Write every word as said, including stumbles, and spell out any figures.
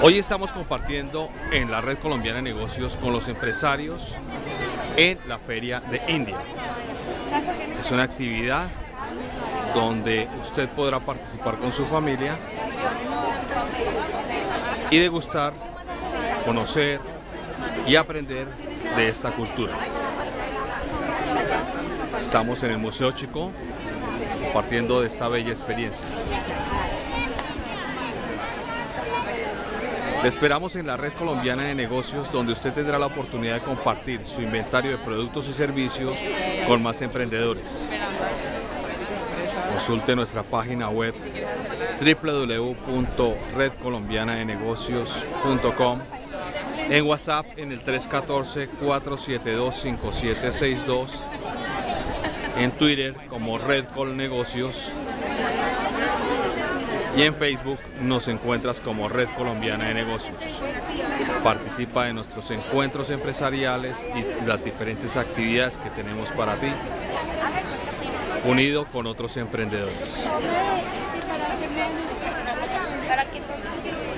Hoy estamos compartiendo en la Red Colombiana de Negocios con los empresarios en la Feria de India. Es una actividad donde usted podrá participar con su familia y degustar, conocer y aprender de esta cultura. Estamos en el Museo Chicó compartiendo de esta bella experiencia. Te esperamos en la Red Colombiana de Negocios, donde usted tendrá la oportunidad de compartir su inventario de productos y servicios con más emprendedores. Consulte nuestra página web w w w punto red colombiana de negocios punto com, en WhatsApp en el tres uno cuatro, cuatro siete dos, cinco siete seis dos, en Twitter como Red Col Negocios y en Facebook nos encuentras como Red Colombiana de Negocios. Participa en nuestros encuentros empresariales y las diferentes actividades que tenemos para ti, unido con otros emprendedores.